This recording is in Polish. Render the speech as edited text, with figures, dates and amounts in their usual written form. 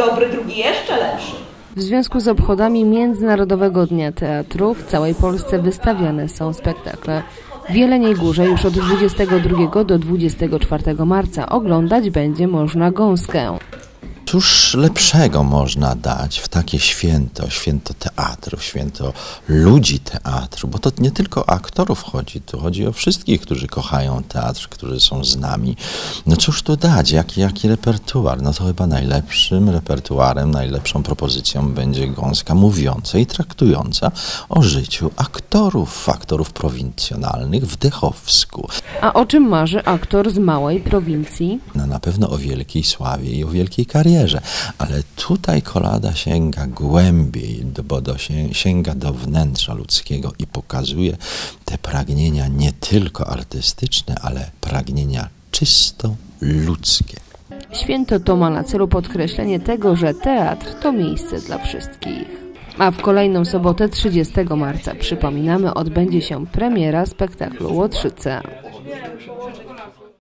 dobry, drugi jeszcze lepszy. W związku z obchodami Międzynarodowego Dnia Teatru w całej Polsce wystawiane są spektakle. W Jeleniej Górze już od 22 do 24 marca oglądać będzie można Gąskę. Cóż lepszego można dać w takie święto, święto teatru, święto ludzi teatru, bo to nie tylko o aktorów chodzi, tu chodzi o wszystkich, którzy kochają teatr, którzy są z nami. No cóż tu dać, jaki repertuar? No to chyba najlepszym repertuarem, najlepszą propozycją będzie Gąska mówiąca i traktująca o życiu aktorów prowincjonalnych w Dechowsku. A o czym marzy aktor z małej prowincji? No, na pewno o wielkiej sławie i o wielkiej karierze. Ale tutaj kolada sięga głębiej, bo sięga do wnętrza ludzkiego i pokazuje te pragnienia nie tylko artystyczne, ale pragnienia czysto ludzkie. Święto to ma na celu podkreślenie tego, że teatr to miejsce dla wszystkich. A w kolejną sobotę 30 marca, przypominamy, odbędzie się premiera spektaklu Łotrzyce.